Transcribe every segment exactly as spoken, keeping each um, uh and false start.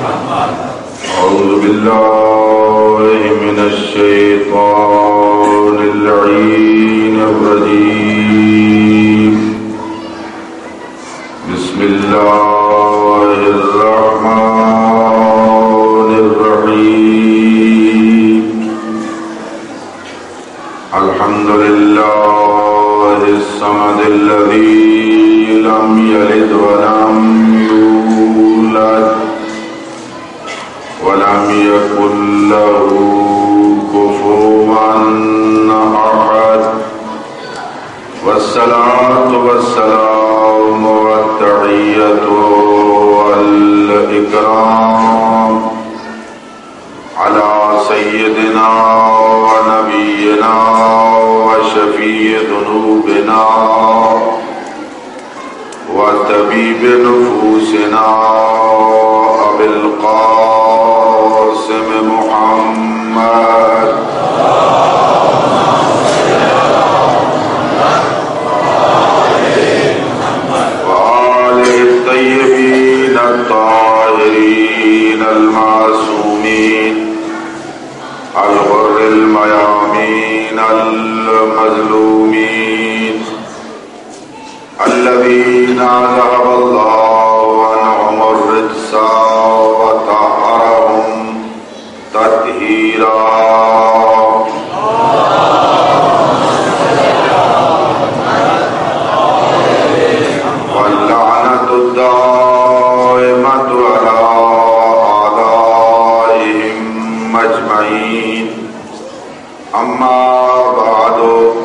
أعوذ بالله من الشيطان اللعين الرجيم. بسم الله الرحمن الرحيم. الحمد لله الصمد الذي لم يلد ولم يولد ولم يكن له كفوا أحد. والصلاة والسلام والتحية والإكرام على سيدنا ونبينا وشفيع ذنوبنا وطبيب نفوسنا أبي القاسم محمد وآله الطيبين الطاهرين المعصومين الغر الميامين المظلومين الذين ذهب الله عنهم الرجس وطهرهم تطهيرا. واللعنة الدائمة على أعدائهم أجمعين. أما بعد،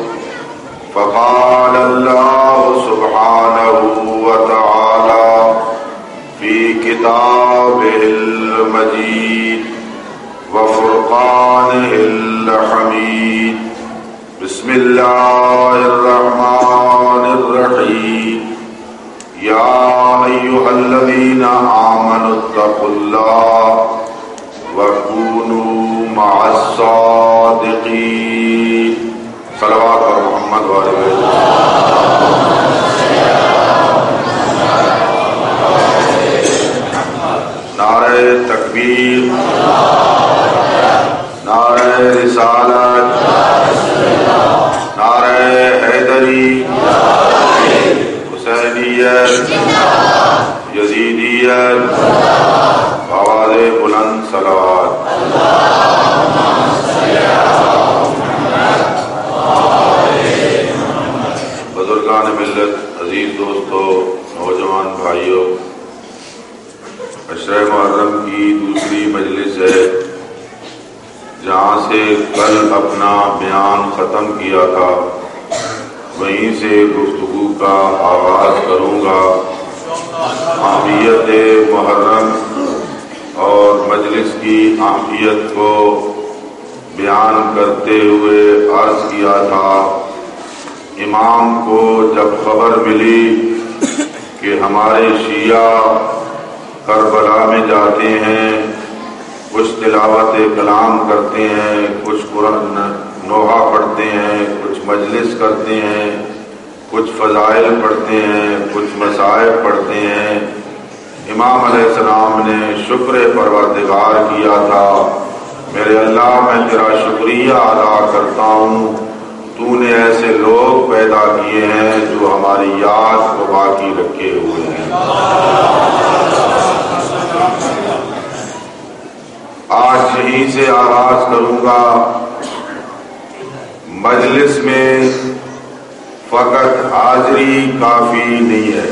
فقال الله سبحانه وتعالى في كتابه المجيد وفرقانه الحميد. بسم الله الرحمن الرحيم. يا أيها الذين آمنوا اتقوا الله وكونوا مع الصادقين. صلوات محمد وآل نعرہ تکبیر، نعرہ رسالت، نعرہ حیدری، حسینیت، یزیدیت، آواز بلند صلوات. بزرگان ملت، عزیز دوستو، نوجوان بھائیوں، عشرہ محرم کی دوسری مجلس ہے جہاں سے کل اپنا بیان ختم کیا تھا، وہیں سے گفتگو کا آغاز کروں گا. اہمیت محرم اور مجلس کی اہمیت کو بیان کرتے ہوئے عرض کیا تھا امام کو جب خبر ملی کہ ہمارے شیعہ کربلا میں جاتے ہیں، کچھ تلاوت کلام کرتے ہیں، کچھ قرآن نوحہ پڑھتے ہیں، کچھ مجلس کرتے ہیں، کچھ فضائل پڑھتے ہیں، کچھ مصائب پڑھتے ہیں، امام علیہ السلام نے شکر پروردگار کیا تھا، میرے اللہ میں تیرا شکریہ ادا کرتا ہوں، تو نے ایسے لوگ پیدا کیے ہیں جو ہماری یاد کو باقی رکھے ہوئے ہیں. آج یہیں سے آغاز کروں گا. مجلس میں فقط حاضری کافی نہیں ہے.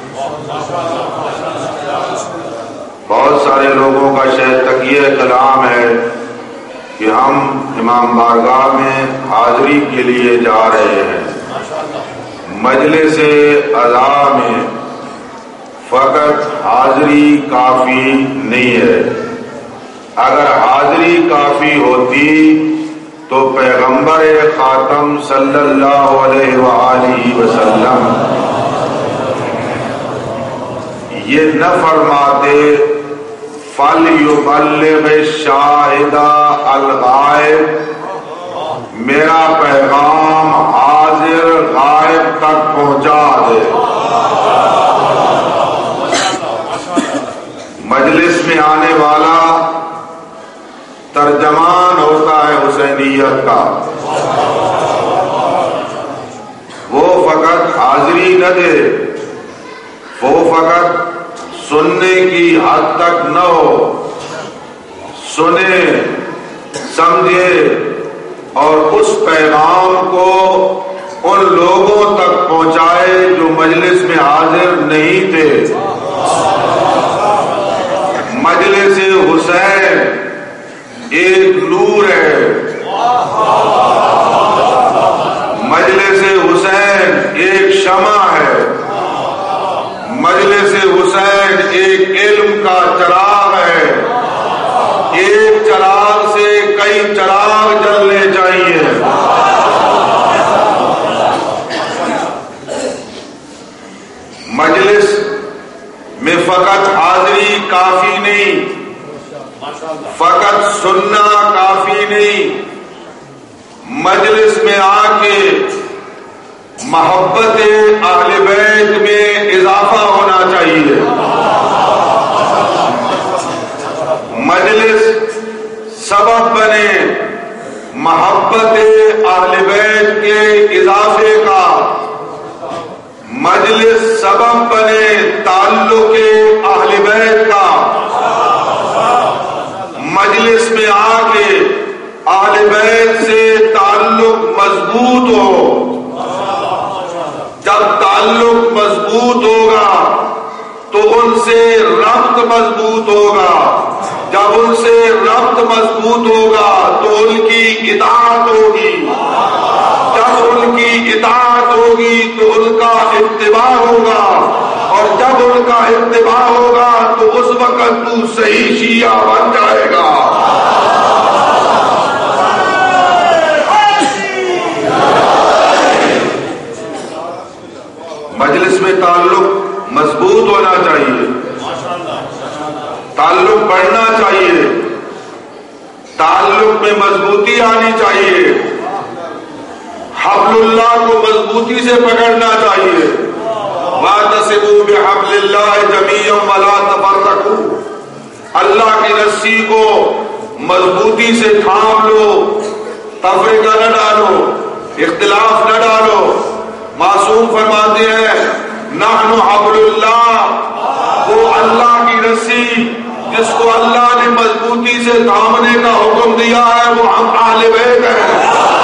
بہت سارے لوگوں کا شاید تقیہ کلام ہے کہ ہم امام بارگاہ میں حاضری کے لیے جا رہے ہیں. مجلس عزا میں فقط حاضری کافی نہیں ہے. اگر حاضری کافی ہوتی تو پیغمبر خاتم صلی اللہ علیہ وآلہ وسلم یہ نہ فرماتے فَلْيُبَلِّغِ الشَّاهِدَ الْغَائِبَ، میرا پیغام حاضر غائب تک پہنچا دے. مجلس میں آنے والا ترجمان ہوتا ہے حسینیت کا. وہ فقط حاضری نہ دے، وہ فقط سننے کی حد تک نہ ہو، سنے، سمجھے اور اس پیغام کو ان لوگوں تک پہنچائے جو مجلس میں حاضر نہیں تھے. مجلس حسین ایک نور ہے، مجلس حسین ایک شمع ہے، مجلس حسین ایک علم کا چراغ ہے. ایک چراغ سے کئی چراغ جلنے چاہیے. مجلس میں فقط حاضری کافی نہیں، فقط سننا کافی نہیں، مجلس میں آ کے محبت اہل بیت میں اضافہ ہونا چاہیے. مجلس سبب بنے محبت اہل بیت کے اضافے کا، مجلس سبب بنے تعلق اہل بیت کا. مجلس میں آ کے اہل بیت سے تعلق مضبوط ہو. جب تعلق مضبوط ہوگا تو ان سے ربط مضبوط ہوگا. جب ان سے ربط مضبوط ہوگا تو ان کی اطاعت ہوگی. جب ان کی اطاعت ہوگی تو ان کا اتباع ہوگا، اور جب ان کا اتباع ہوگا تو اس وقت تو صحیح شیعہ بن جائے گا. مجلس میں تعلق مضبوط ہونا چاہیے، تعلق بڑھنا چاہیے، تعلق میں مضبوطی آنی چاہیے، حبل اللہ کو مضبوطی سے پکڑنا چاہیے. وَاعْتَصِمُوا بِحَبْلِ اللَّهِ جَمِيعًا وَلَا تَفَرَّقُوا. اللہ کی رسی کو مضبوطی سے تھام لو، تفرقہ نہ ڈالو، اختلاف نہ ڈالو. معصوم فرماتے ہیں نحن حبل اللہ، وہ اللہ کی رسی جس کو اللہ نے مضبوطی سے تھامنے کا حکم دیا ہے وہ ہم اہل بیت ہیں.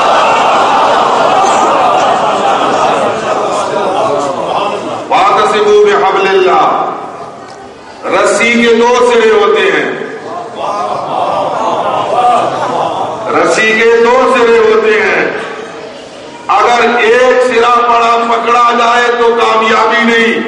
واعتصموا بحبل اللہ. رسی کے دو سرے ہوتے ہیں، رسی کے دو سرے ہوتے ہیں. اگر ایک سرا پڑا پکڑا جائے تو کامیابی نہیں.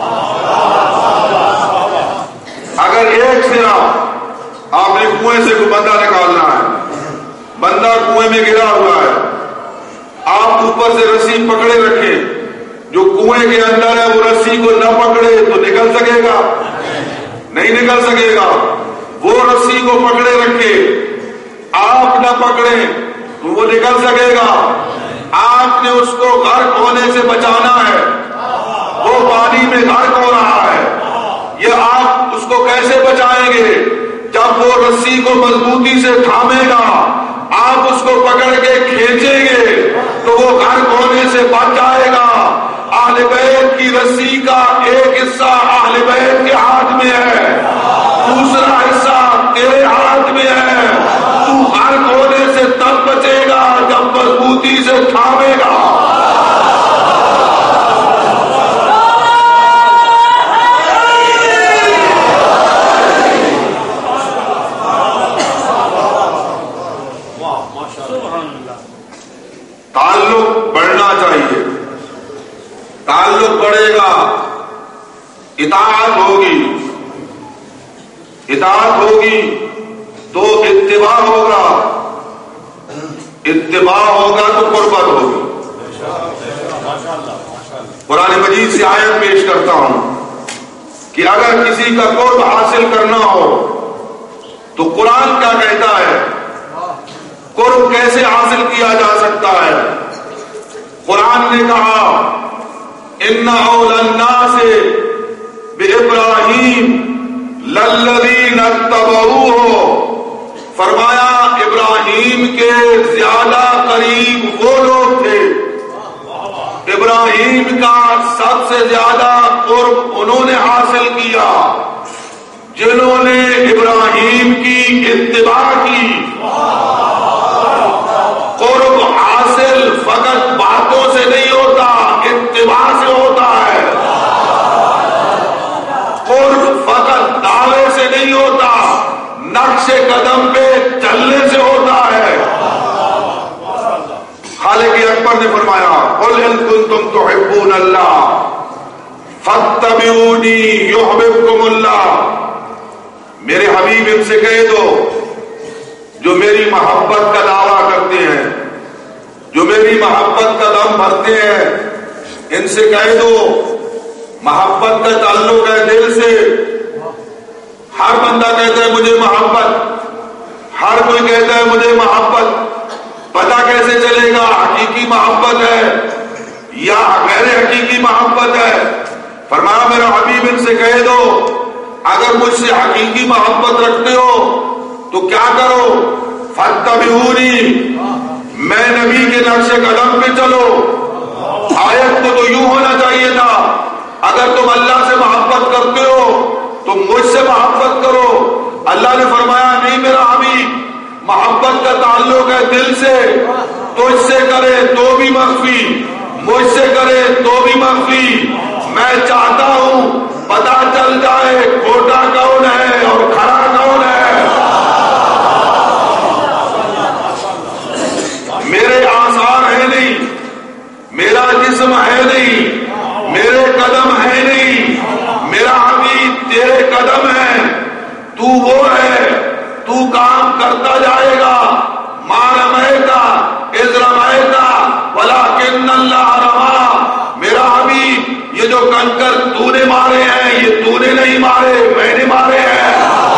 اگر ایک سرا، آپ نے کنویں سے کوئی بندہ نکالنا ہے، بندہ کنویں میں گرا ہوا ہے، آپ اوپر سے رسی پکڑے رکھیں، جو کنویں کے اندر ہے وہ رسی کو نہ پکڑے تو نکل سکے گا؟ نہیں نکل سکے گا. وہ رسی کو پکڑے رکھے، آپ نہ پکڑیں تو وہ نکل سکے گا؟ آپ نے اس کو غرق ہونے سے بچانا ہے، وہ پانی میں غرق ہو رہا ہے. یہ آپ اس کو کیسے بچائیں گے؟ جب وہ رسی کو مضبوطی سے تھامے گا، آپ اس کو پکڑ کے کھینچیں گے تو وہ غرق ہونے سے بچ جائے گا. اہل بیت کی رسی کا ایک حصہ اہل بیت کے ہاتھ میں ہے، دوسرا حصہ تیرے ہاتھ میں ہے. تو غرق ہونے سے تب بچے گا جب مضبوطی سے تھامے گا. تعلق بڑھنا چاہیے، تعلق بڑھے گا، اطاعت ہوگی، اطاعت ہوگی تو اتباع ہوگا، اتباع ہوگا تو قربت ہوگی. قرآن مجید سے آیت پیش کرتا ہوں کہ اگر کسی کا قرب حاصل کرنا ہو تو قرآن کیا کہتا ہے، قرب کیسے حاصل کیا جا سکتا ہے. قرآن نے کہا ان اولى الناس بابراہیم للذین زیادہ قریب وہ لوگ تھے، ابراہیم کا سب سے زیادہ قرب انہوں نے حاصل کیا جنہوں نے ابراہیم کی اتباع کی۔ قرب حاصل فقط باتوں سے نہیں ہوتا، اتباع سے ہوتا ہے۔ قرب فقط دعوے سے نہیں ہوتا، نقش قدم پہ چلنے سے ہوتا ہے۔ خالق اکبر نے فرمایا قل ان کنتم تحبون اللہ فاتبعونی یحببکم اللہ، میرے حبیب ان سے کہہ دو جو میری محبت کا دعویٰ کرتے ہیں، جو میری محبت کا دم بھرتے ہیں، ان سے کہہ دو محبت کا تعلق ہے دل سے۔ ہر بندہ کہتا ہے مجھے محبت، ہر کوئی کہتا ہے مجھے محبت، پتہ کیسے چلے گا حقیقی محبت ہے یا غیر حقیقی محبت ہے؟ فرمایا میرا حبیب ان سے کہہ دو اگر مجھ سے حقیقی محبت رکھتے ہو تو کیا کرو، فاتبعونی، میں نبی کے نقش قدم پہ چلو۔ آیت کو تو یوں ہونا چاہیے تھا اگر تم اللہ سے محبت کرتے ہو تو مجھ سے محبت کرو۔ اللہ نے فرمایا نہیں میرا حبیب، محبت کا تعلق ہے دل سے، تجھ سے کرے تو بھی مخفی، مجھ سے کرے تو بھی مخفی۔ میں چاہتا ہوں پتہ چل جائے کھوٹا کون ہے اور کھڑا کون ہے۔ میرے آثار ہے نہیں، میرا جسم ہے نہیں، میرے قدم ہے نہیں، میرا حبیب تیرے قدم ہے، تو وہ ہے، تو کام کرتا جائے گا۔ ما رمیت اذ رمیت ولکن اللہ رمی، میرا حبیب یہ جو کنکر تو نے مارے ہیں یہ تو نے نہیں مارے، میں نے مارے ہیں۔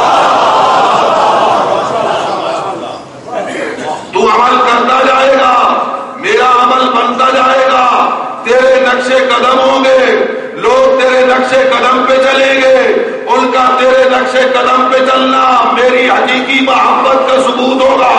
تو عمل کرتا جائے گا، میرا عمل بنتا جائے گا، تیرے نقش قدم ہوں گے، لوگ تیرے نقش قدم پہ چلیں گے، ان کا تیرے نقش قدم پہ چلنا میری حقیقی محبت کا ثبوت ہوگا۔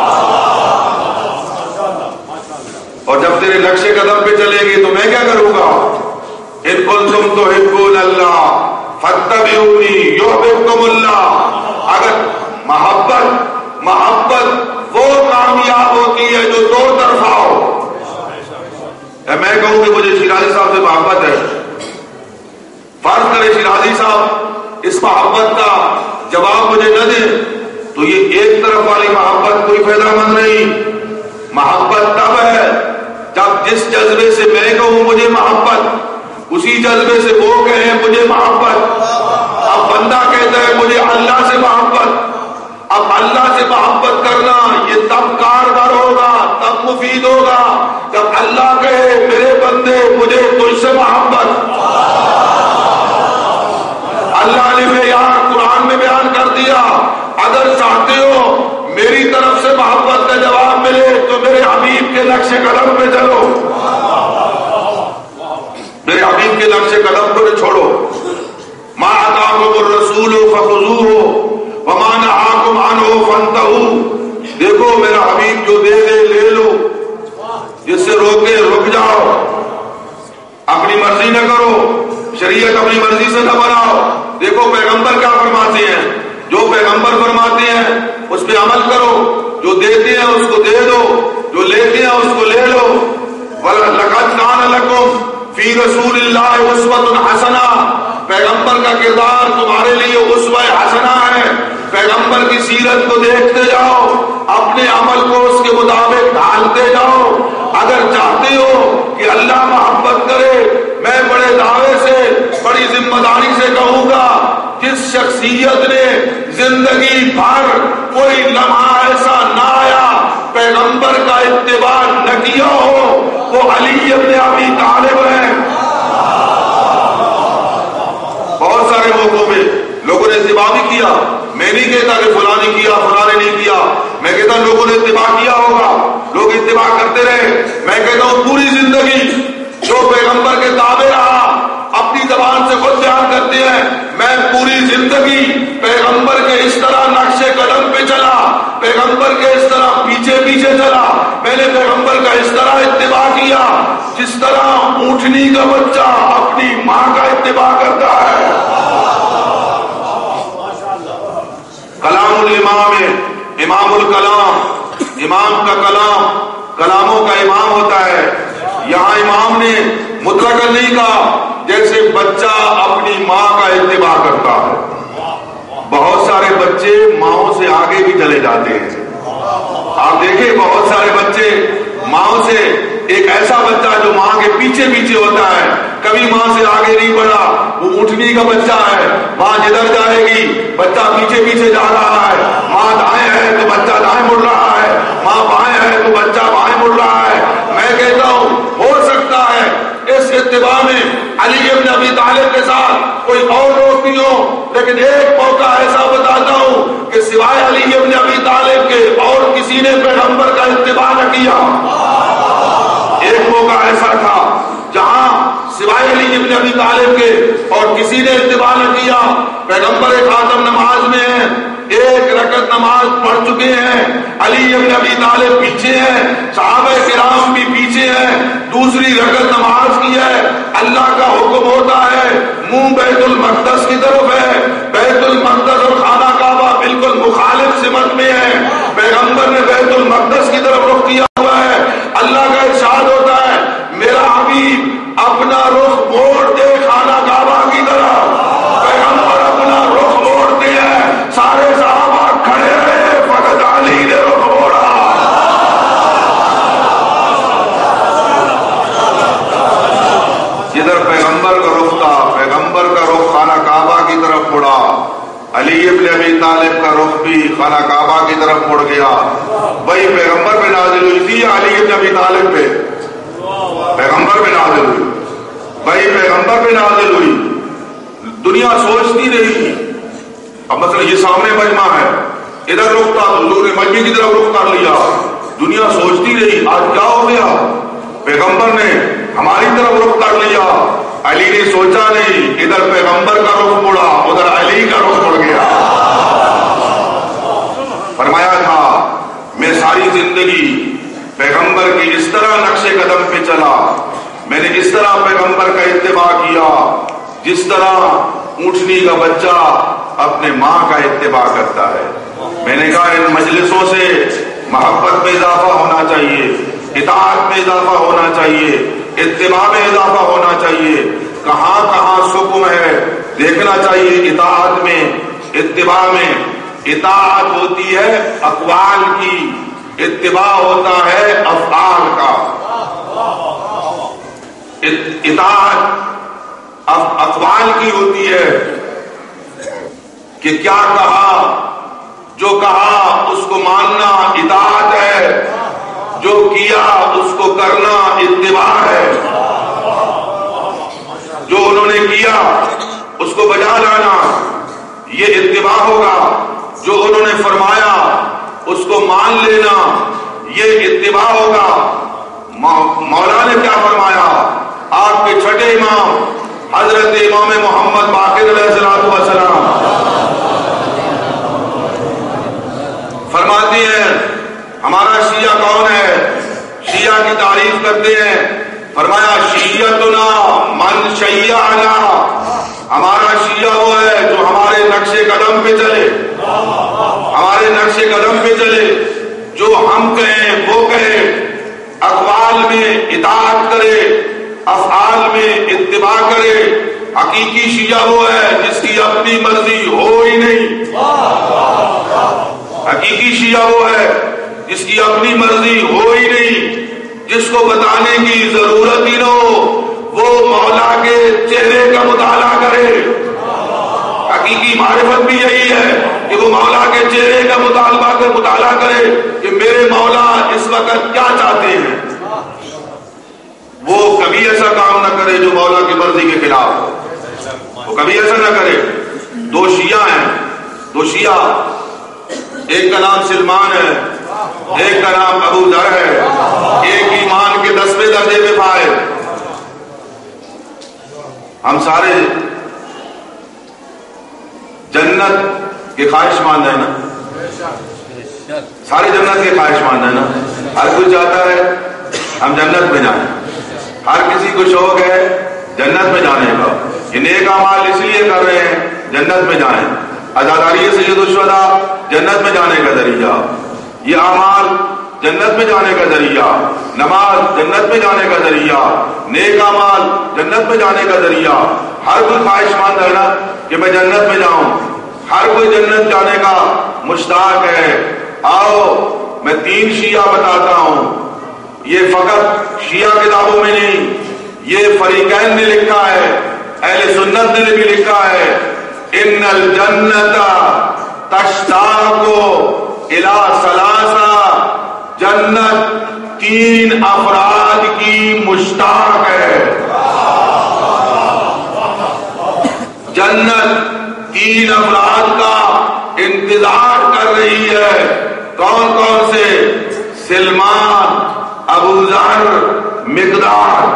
اور جب تیرے نقش قدم پہ چلیں گے تو میں کیا کروں گا؟ ان کنتم تحبون اللہ فاتبعونی یحببکم اللہ۔ اگر محبت محبت وہ کامیاب ہوتی ہے جو دو طرفہ ہو۔ میں کہوں کہ مجھے شیرازی صاحب سے محبت ہے، فرض کرے شیرازی صاحب اس محبت کا جواب مجھے نہ دے تو یہ ایک طرف والی محبت کوئی فائدہ مند نہیں۔ محبت تب ہے جب جس جذبے سے میں کہوں مجھے محبت، اسی جذبے سے وہ کہیں مجھے محبت۔ اب بندہ کہتا ہے مجھے اللہ سے محبت، اب اللہ سے محبت کرنا یہ تب کارگر ہوگا، تب مفید ہوگا جب اللہ کہے میرے بندے مجھے تجھ سے محبت۔ اللہ نے معیار قرآن میں بیان کر دیا، اگر چاہتے ہو میری طرف سے محبت کا جواب ملے تو میرے حبیب کے نقش قدم پہ چلو، میرے حبیب کے نقش قدم پہ چھوڑو۔ ما آتاکم الرسول فخذوہ وما نہاکم عنہ فانتہوا، دیکھو میرا حبیب جو دے دے لے لو، جس سے روکے رک جاؤ، اپنی مرضی نہ کرو، شریعت اپنی مرضی سے نہ بناؤ۔ دیکھو پیغمبر کیا فرماتے ہیں، جو پیغمبر فرماتے ہیں اس پہ عمل کرو، جو دیتے ہیں اس کو دے دو، جو لیتے ہیں اس کو لے لو۔ وَلَقَدْ كَانَ لَكُمْ فِي رَسُولِ اللَّهِ أُسْوَةٌ حَسَنَةٌ، پیغمبر کا کردار تمہارے لیے اسوہ حسنہ ہے۔ پیغمبر کی سیرت کو دیکھتے جاؤ، اپنے عمل کو اس کے مطابق ڈھالتے جاؤ۔ اگر چاہتے ہو کہ اللہ محبت کرے، میں بڑے دعوے سے بڑی ذمہ داری سے کہوں گا، جس شخصیت نے زندگی بھر کوئی لمحہ ایسا نہ آیا پیغمبر کا اتباع نہ کیا ہو، وہ علی ابن ابی طالب ہے۔ بہت سارے موقعوں میں لوگوں نے اتباع بھی کیا، میں نہیں کہتا کہ فلاں نے کیا فلاں نے نہیں کیا، میں کہتا لوگوں نے اتباع کیا ہوگا، لوگ اتباع کرتے رہے۔ میں کہتا ہوں پوری زندگی جو پیغمبر کے تابع رہا، اپنی زبان سے خود بیان کرتے ہیں، میں پوری زندگی پیغمبر کے اس طرح نقش قدم پہ چلا، پیغمبر کے اس طرح پیچھے پیچھے پیچھے چلا، میں نے پیغمبر کا اس طرح اتباع کیا جس طرح اونٹنی کا بچہ اپنی ماں کا اتباع کرتا ہے۔ کلام الامام ہے، امام الکلام، امام کا کلام کلاموں کا امام ہوتا ہے۔ یہاں امام نے مطلق نہیں کہا جیسے بچہ اپنی ماں کا اتباع کرتا ہے۔ بہت سارے بچے ماؤں سے آگے بھی چلے جاتے ہیں، آپ دیکھیں بہت سارے بچے ماؤں سے، ایک ایسا بچہ جو ماں کے پیچھے پیچھے ہوتا ہے، کبھی ماں سے آگے نہیں بڑھا، وہ اونٹنی کا بچہ ہے، ماں جدھر جائے گی بچہ پیچھے پیچھے جا رہا ہے، ماں دائیں ہے تو بچہ دائیں مڑ رہا ہے، ماں بائیں ہے تو بچہ بائیں مڑ رہا ہے۔ میں کہتا ہوں ہو سکتا ہے اس اتباع میں علی ابن ابی طالب کے ساتھ کوئی اور لوگ بھی ہوں، لیکن ایک موقع ایسا بتاتا ہوں کہ سوائے علی ابن ابی طالب کے اور کسی نے پیغمبر کا اتباع نہ کیا۔ ایک موقع ایسا تھا جہاں سوائے علی ابن ابی طالب کے اور کسی نے اتباع نہ کیا۔ پیغمبر خاتم نماز میں ہیں، ایک رکعت نماز پڑھ چکے ہیں، علی ابن ابی طالب پیچھے ہیں، صحابہ کرام بھی پیچھے ہیں، دوسری رکعت نماز کی ہے، اللہ کا حکم ہوتا ہے، منہ بیت المقدس کی طرف ہے، بیت المقدس اور خانہ کعبہ بالکل مخالف سمت میں ہے، پیغمبر نے بیت المقدس کی طرف رخ کیا ہوا ہے، اللہ کا ارشاد ہوتا ہے میرا حبیب اپنا رخ موڑ دے خانہ کعبہ کی طرف، پیغمبر اپنا رخ موڑتے ہیں، سارے صحابہ کھڑے رہے، فقط علی نے رخ موڑا۔ جدھر پیغمبر کا رخ تھا، پیغمبر کا رخ خانہ کعبہ کی طرف مڑا، علی ابن ابی طالب کا رخ بھی خانہ کعبہ کی طرف مڑ گیا۔ وہی پیغمبر پہ نازل ہوئی تھی یا علی ابن ابی طالب پہ؟ پیغمبر پہ نازل ہوئی، وہی پیغمبر پہ نازل ہوئی۔ دنیا سوچتی رہی، اب مثلا یہ سامنے مجمع ہے، ادھر رخ تھا تو لوگوں نے مجمع کی طرف رخ کر لیا، دنیا سوچتی رہی آج کیا ہو گیا، پیغمبر نے ہماری طرف رخ کر لیا، علی نے سوچا نہیں، ادھر پیغمبر کا رخ مڑا ادھر علی کا رخ مڑ گیا۔ فرمایا تھا میں ساری زندگی پیغمبر کی اس طرح نقش قدم پہ چلا، میں نے اس طرح پیغمبر کا اتباع کیا جس طرح اونٹنی کا بچہ اپنے ماں کا اتباع کرتا ہے۔ میں نے کہا ان مجلسوں سے محبت میں اضافہ ہونا چاہیے، اطاعت میں اضافہ ہونا چاہیے، اتباع میں اضافہ ہونا چاہیے۔ کہاں کہاں سکم ہے دیکھنا چاہیے، اطاعت میں، اتباع میں۔ اطاعت ہوتی ہے اقوال کی، اتباع ہوتا ہے افعال کا۔ اطاعت اقوال کی ہوتی ہے کہ کیا کہا، جو کہا اس کو ماننا اطاعت ہے، جو کیا اس کو کرنا اتباع ہے۔ جو انہوں نے کیا اس کو بجا لانا یہ اتباع ہوگا، جو انہوں نے فرمایا اس کو مان لینا یہ اتباع ہوگا۔ مولا نے کیا فرمایا؟ آپ کے چھٹے امام حضرت امام محمد باقر علیہ الصلوۃ والسلام فرماتے ہیں ہمارا شیعہ کون ہے؟ شیعہ کی تعریف کرتے ہیں، فرمایا شیعتنا من شیعنا، ہمارا شیعہ وہ ہے جو ہمارے نقش قدم پہ چلے، ہمارے نقش قدم پہ چلے، جو ہم کہیں وہ کہے، اقوال میں اطاعت کرے، افعال میں اتباع کرے۔ حقیقی شیعہ وہ ہے جس کی اپنی مرضی ہو ہی نہیں، حقیقی شیعہ وہ ہے جس کی اپنی مرضی ہو ہی نہیں، جس کو بتانے کی ضرورت ہی نہ ہو، وہ مولا کے چہرے کا مطالعہ کرے۔ حقیقی معرفت بھی یہی ہے کہ وہ مولا کے چہرے کا مطالبہ کر مطالعہ کرے کہ میرے مولا اس وقت کیا چاہتے ہیں۔ وہ کبھی ایسا کام نہ کرے جو مولا کی مرضی کے خلاف ہو، وہ کبھی ایسا نہ کرے۔ دو شیعہ ہیں، دو شیعہ، ایک کا نام سلمان ہے، ایک کا نام ابو ذر ہے، ایک ایمان کے دسویں درجے پہ فائز۔ ہم سارے جنت کے خواہش مند ہیں نا، سارے جنت کے خواہش مند ہیں نا۔ ہر کوئی چاہتا ہے ہم جنت میں جائیں، ہر کسی کو شوق ہے جنت میں جانے کا، یہ نیک اعمال اس لیے کر رہے ہیں جنت میں جائیں، عزاداری سید الشہداء جنت میں جانے کا ذریعہ، یہ اعمال جنت میں جانے کا ذریعہ، نماز جنت میں جانے کا ذریعہ، نیک اعمال جنت میں جانے کا ذریعہ۔ ہر کوئی خواہش مند ہے نا کہ میں جنت میں جاؤں، ہر کوئی جنت جانے کا مشتاق ہے۔ آؤ میں تین شیعہ بتاتا ہوں، یہ فقط شیعہ کتابوں میں نہیں، یہ فریقین نے لکھا ہے، اہل سنت نے بھی لکھا ہے، ان الجنت تشتاق الی ثلاثہ، جنت تین افراد کی مشتاق ہے، جنت تین افراد کا انتظار کر رہی ہے۔ کون کون سے؟ سلمان، ابو ذر، مقداد۔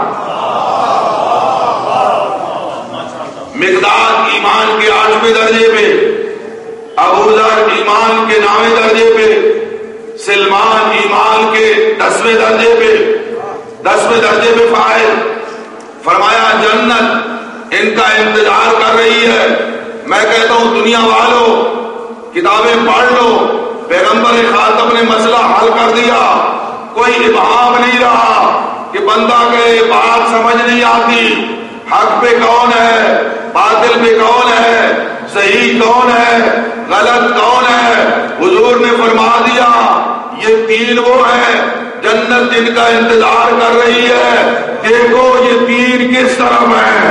مقداد ایمان کے آٹھویں درجے پہ، ابو ذر ایمان کے نویں درجے پہ، سلمان ایمان کے دسویں درجے پہ، دسویں درجے پہ فائز۔ فرمایا جنت ان کا انتظار کر رہی ہے۔ میں کہتا ہوں دنیا والوں کتابیں پڑھ لو، پیغمبر خاتم نے مسئلہ حل کر دیا، کوئی ابہام نہیں رہا کہ بندہ کہے بات سمجھ نہیں آتی، حق پہ کون ہے، باطل پہ کون ہے، صحیح کون ہے، غلط کون ہے۔ حضور نے فرما دیا یہ تین وہ ہیں جنت جن کا انتظار کر رہی ہے، دیکھو یہ تین کس طرف ہیں،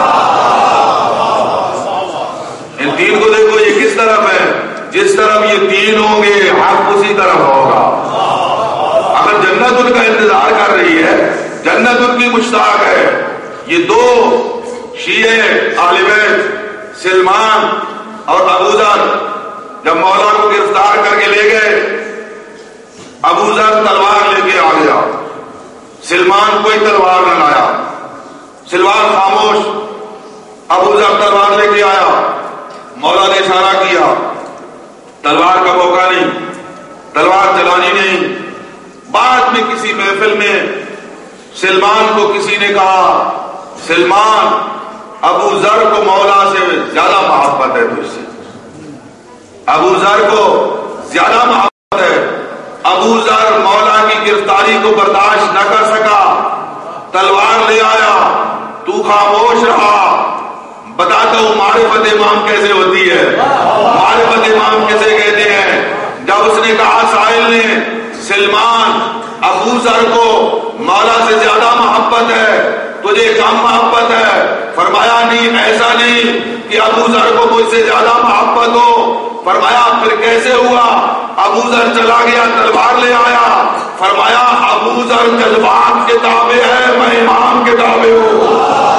ان تین کو دیکھو یہ کس طرف ہے، جس طرف یہ تین ہوں گے حق اسی طرف ہوگا۔ اگر جنت ان کا انتظار کر رہی ہے، جنت ان کی مشتاق ہے۔ یہ دو شیعہ اہل بیت سلمان اور ابو ذر جب مولا کو گرفتار کر کے لے گئے، ابو ذر تلوار لے کے آ گیا، سلمان کوئی تلوار نہ لایا، سلمان خاموش، ابو ذر تلوار لے کے آیا، مولا نے اشارہ کیا تلوار کا موقع نہیں، تلوار چلانی نہیں۔ بعد میں کسی محفل میں سلمان کو کسی نے کہا سلمان ابو ذر کو مولا سے زیادہ محبت ہے تجھ سے، ابو ذر کو زیادہ محبت ہے۔ ابو ذر مولا کی گرفتاری کو برداشت نہ کر سکا، تلوار لے آیا، تو خاموش رہا۔ بتاتا ہوں معرفت امام کیسے ہوتی ہے، معرفت امام کیسے کہتے ہیں۔ جب اس نے کہا سائل نے سلمان ابو ذر کو مولا سے زیادہ محبت ہے، تجھے کم محبت ہے، فرمایا نہیں ایسا نہیں کہ ابو ذر کو مجھ سے زیادہ محبت ہو۔ فرمایا پھر کیسے ہوا؟ ابو ذر چلا گیا تلوار لے آیا، فرمایا ابو ذر جذبات کے تابع ہے، میں امام کے تابع ہوں۔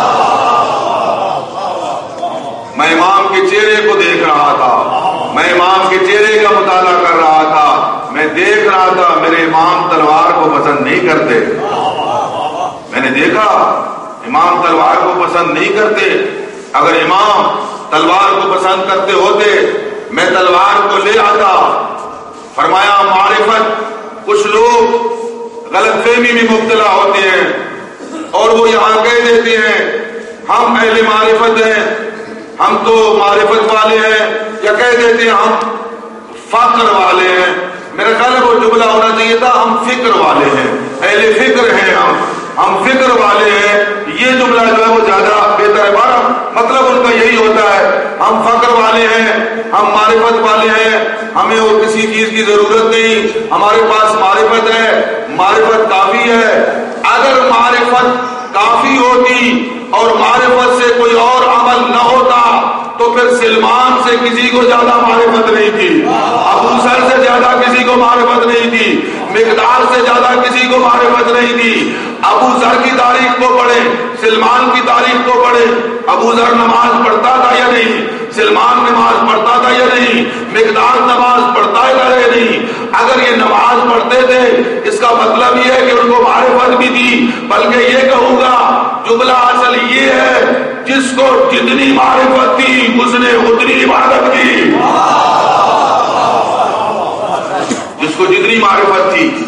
میں امام کے چہرے کو دیکھ رہا تھا، میں امام کے چہرے کا مطالعہ کر رہا تھا، میں دیکھ رہا تھا میرے امام تلوار کو پسند نہیں کرتے۔ میں نے دیکھا امام تلوار کو پسند نہیں کرتے، اگر امام تلوار کو پسند کرتے ہوتے میں تلوار کو لے آتا۔ فرمایا معرفت کچھ لوگ غلط فہمی میں مبتلا ہوتے ہیں اور وہ یہاں کہہ دیتے ہیں ہم اہل معرفت ہیں، ہم تو معرفت والے ہیں، یا کہہ دیتے ہیں ہم فقر والے ہیں۔ میرا خیال ہے وہ جملہ ہونا چاہیے تھا ہم فکر والے ہیں، اہل فکر ہیں، ہم ہم فکر والے ہیں۔ یہ جملہ جو ہے وہ زیادہ بہتر ہے، بارہ مطلب ان کا یہی ہوتا ہے ہم فقر والے ہیں، ہم معرفت والے ہیں، ہمیں اور کسی چیز کی ضرورت نہیں، ہمارے پاس معرفت ہے، معرفت کافی ہے۔ اگر معرفت کافی ہوتی اور معرفت سے کوئی اور عمل نہ ہوتا تو پھر سلمان سے کسی کو زیادہ معرفت نہیں تھی، ابو ذر سے زیادہ کسی کو معرفت نہیں تھی، مقدار سے زیادہ کسی کو معرفت نہیں تھی۔ ابو ذر کی تاریخ کو پڑھے، سلمان کی تاریخ کو پڑھے، ابو ذر نماز پڑھتا تھا یا نہیں، سلمان نماز پڑھتا تھا یا نہیں، مقدار نماز پڑھتا تھا یا نہیں۔ اگر یہ نماز پڑھتے تھے اس کا مطلب یہ ہے کہ ان کو معرفت بھی تھی، بلکہ یہ کہوں گا جملہ اصل یہ ہے جس کو جتنی معرفت تھی اس نے اتنی عبادت کی، جس کو جتنی معرفت تھی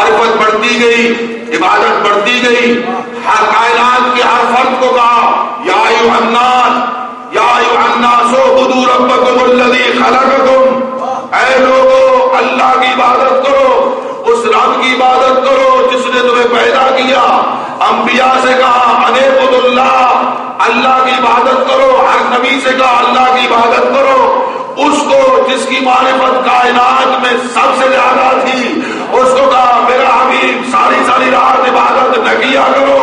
معرفت بڑھتی گئی، عبادت بڑھتی گئی، ہر کائنات کے ہر فرد کو کہا یا ایھا الناس یا ایھا الناس اعبدوا ربکم الذی خلقکم، اے لوگو اللہ کی عبادت کرو، اس رب کی عبادت کرو جس نے تمہیں پیدا کیا۔ انبیاء سے کہا ان اعبدوا اللہ، اللہ کی عبادت کرو، ہر نبی سے کہا اللہ کی عبادت کرو، اس کو جس کی معرفت کائنات میں سب سے زیادہ تھی اس کو کہا میرا حبیب ساری ساری رات عبادت نہ کیا کرو۔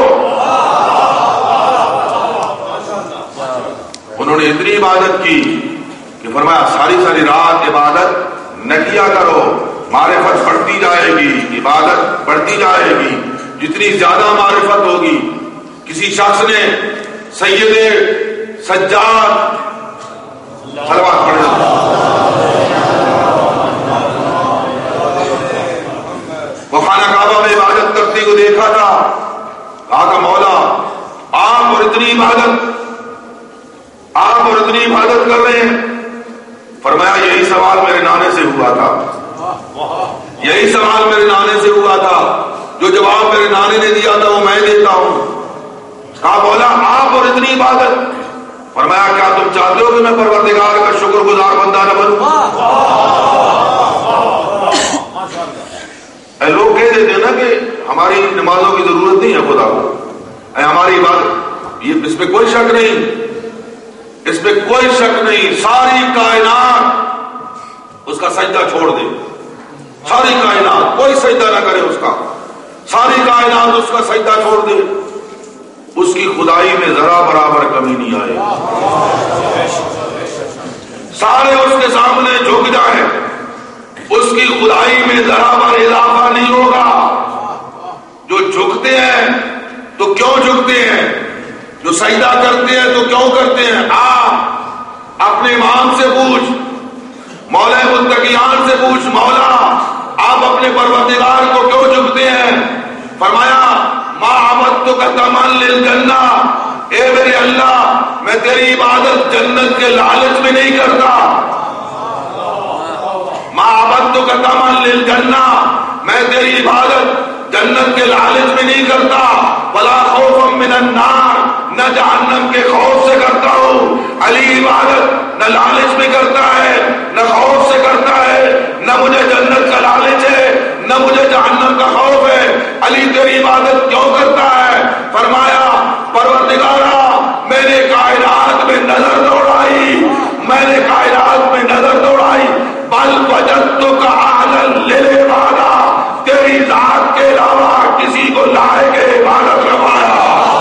انہوں نے اتنی عبادت کی کہ فرمایا ساری ساری رات عبادت نہ کیا کرو، معرفت بڑھتی جائے گی، عبادت بڑھتی جائے گی۔ جتنی زیادہ معرفت ہوگی، کسی شخص نے سید سجاد صلوات پڑھے وہ خانہ کعبہ میں عبادت کرتے کو دیکھا تھا، کہا کہ مولا آپ اور اتنی عبادت آپ اور اتنی عبادت کر رہے ہیں۔ فرمایا یہی سوال میرے نانے سے ہوا تھا، یہی سوال میرے نانے سے ہوا تھا، جو جواب میرے نانے نے دیا تھا وہ میں دیتا ہوں۔ کہا مولا آپ اور اتنی عبادت، فرمایا کیا تم چاہتے ہو کہ میں پروردگار کا شکر گزار بندہ نہ بنوں؟ اے لوگ کہہ دیتے ہیں نا کہ ہماری نمازوں کی ضرورت نہیں ہے خدا کو، اے ہماری عبادت، یہ اس پہ کوئی شک نہیں، اس پہ کوئی شک نہیں، ساری کائنات اس کا سجدہ چھوڑ دے، ساری کائنات کوئی سجدہ نہ کرے اس کا، ساری کائنات اس کا سجدہ چھوڑ دے، اس کی خدائی میں ذرا برابر کمی نہیں آئے، سارے اس کے سامنے جھک جائیں، اس کی خدائی میں ذرا بر اضافہ نہیں ہوگا۔ جو جھکتے ہیں تو کیوں جھکتے ہیں، جو سجدہ کرتے ہیں تو کیوں کرتے ہیں؟ آپ اپنے امام سے پوچھ، مولا متقیان سے پوچھ، مولا آپ اپنے پروردگار کو کیوں جھکتے ہیں؟ فرمایا ما عبدتک طمعا للجنہ، اے میرے اللہ میں تیری عبادت جنت کے لالچ میں نہیں کرتا، ما عبدتک طمعا للجنہ، میں تیری عبادت جنت کے لالچ میں نہیں کرتا، ولا خوفا من النار، نہ جہنم کے خوف سے کرتا ہوں۔ علی عبادت نہ لالچ میں کرتا ہے نہ خوف سے کرتا ہے، نہ مجھے جنت کا لالچ ہے نہ مجھے جہنم کا خوف ہے۔ علی تیری عبادت کیوں کرتا ہے؟ فرمایا پروردگارا میں نے کائنات میں نظر دوڑائی، میں نے کائنات میں نظر دوڑائی، بل وجدتک اہلا للعبادہ، تیری ذات کے علاوہ کسی کو لائق عبادت نہ پایا۔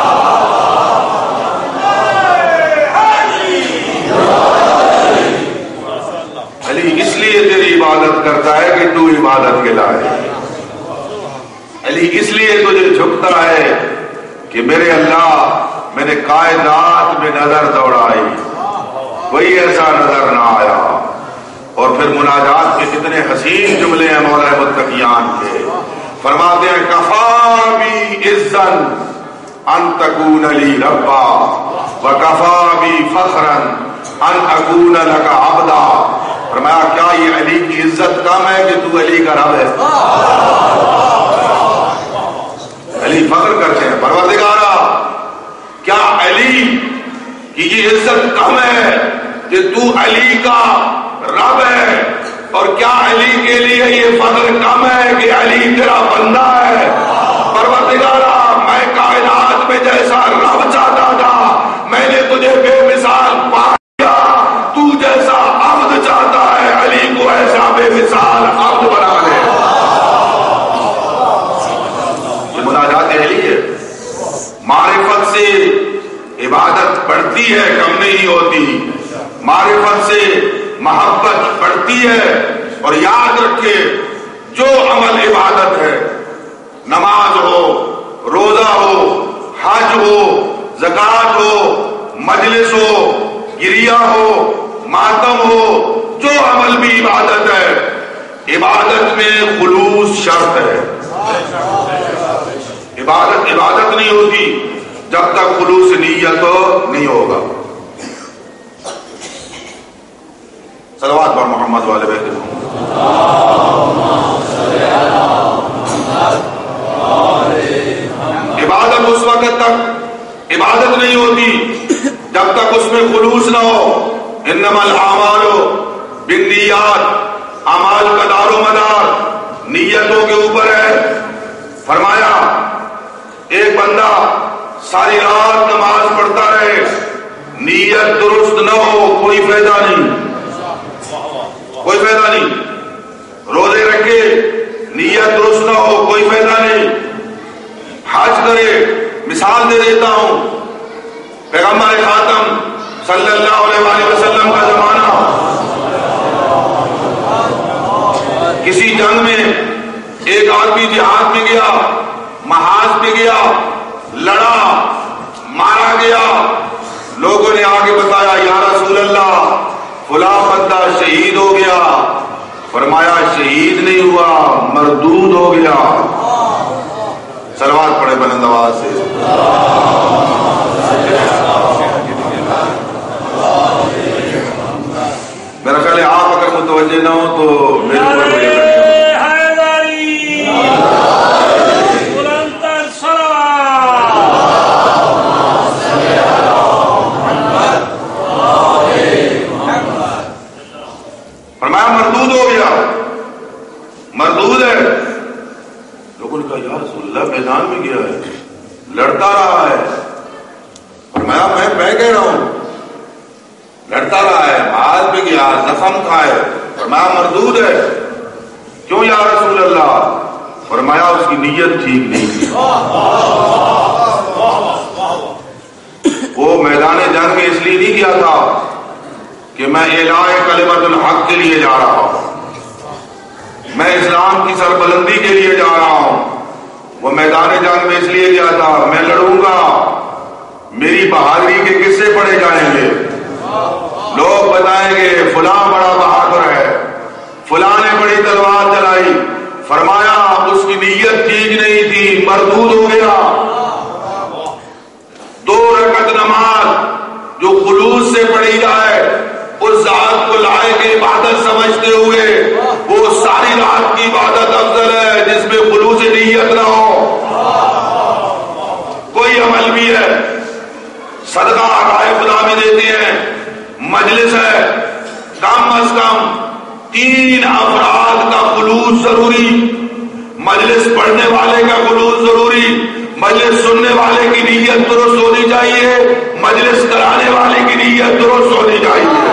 علی اس لیے تیری عبادت کرتا ہے کہ تو عبادت کے لائق، علی اس لیے تجھے جھکتا ہے کہ میرے اللہ میں نے کائنات میں نظر دوڑائی، کوئی ایسا نظر نہ آیا۔ اور پھر مناجات کے کتنے حسین جملے ہیں مولا متقیان کے، فرماتے ہیں کفا بی عزن ان تکون لی ربا وکفا بی فخرا ان اکون لک عبدا۔ فرمایا کیا یہ علی کی عزت کم ہے کہ تو علی کا رب ہے؟ علی فخر کرتے ہیں پروردگارا کیا علی کی یہ عزت کم ہے کہ تو علی کا رب ہے، اور کیا علی کے لیے یہ فخر کم ہے کہ علی تیرا بندہ ہے؟ پروردگارا میں کائنات میں جیسا رب چاہتا تھا میں نے تجھے بے مثال پایا، تو جیسا عبد چاہتا ہے علی کو ایسا بے مثال عبد بنا لے۔ یہ مناجات علی ہے، معرفت سے عبادت بڑھتی ہے کم نہیں ہوتی، معرفت سے محبت بڑھتی ہے۔ اور یاد رکھے جو عمل عبادت ہے، نماز ہو، روزہ ہو، حج ہو، زکوٰۃ ہو، مجلس ہو، گریہ ہو، ماتم ہو، جو عمل بھی عبادت ہے، عبادت میں خلوص شرط ہے۔ عبادت عبادت نہیں ہوتی جب تک خلوص نیت نہیں ہوگا۔ صلوات پر محمد والے بیت अमाल का दारो मदार नीयतों के ऊपर है। फरमाया एक बंदा सारी रात नमाज पढ़ता रहे, नीयत दुरुस्त न हो, कोई फायदा नहीं, कोई फायदा नहीं। रोजे रखे, नीयत दुरुस्त न हो, कोई फायदा नहीं। हज करे, मिसाल दे देता हूं, पैगंबर खातम सल्लल्लाहु अलैहि वसल्लम का जमाना, किसी जंग में एक आदमी जिहाद में गया, महाज पे गया, लड़ा, मारा गया। लोगों ने आगे बताया या रसूल अल्लाह फला बंदा शहीद हो गया। फरमाया शहीद नहीं हुआ, मरदूद हो गया। सलवात पढ़े बुलंद आवाज से। मेरा ख्याल है आप अगर मुतवज्जे ना हो तो मेरे ऊपर फरमाया मरदूद हो गया, मरदूद है। लोगों ने कहा या रसूलल्लाह मैदान में गया है, लड़ता रहा है। फरमाया मैं मैं कह रहा हूं लड़ता रहा है, हाथ पे गया, जख्म खाए। फरमाया मरदूद है। क्यों या रसूल अल्लाह? फरमाया उसकी नीयत ठीक नहीं थी। वो मैदान जंग में इसलिए नहीं गया था कि मैं इलाए कलिमतुल हक के लिए जा रहा हूं, मैं इस्लाम की सरबुलंदी के लिए जा रहा हूं। वो मैदान जंग में इसलिए गया था मैं लड़ूंगा, मेरी बहादुरी के किस्से पढ़े जाएंगे, लोग बताएंगे फुला बड़ा बहादुर है, फुला ने बड़ी तलवार चलाई। फरमाया उसकी नीयत ठीक नहीं थी, मरदूद हो गया। दो रकत नमाज जो खुलूस से पढ़ी जाए, उस जात को लायक इबादत समझते हुए वो सारी रात की इबादत अफजल है जिसमें खुलूस नीयत ना हो। कोई अमल भी है, सदका राय खुदा में देते हैं, मजलिस है, कम अज कम तीन अफराद का खुलूस जरूरी, मजलिस पढ़ने वाले का खुलूस जरूरी, मजलिस सुनने वाले की नीयत दुरुस्त होनी चाहिए, मजलिस कराने वाले की नीयत दुरुस्त होनी चाहिए।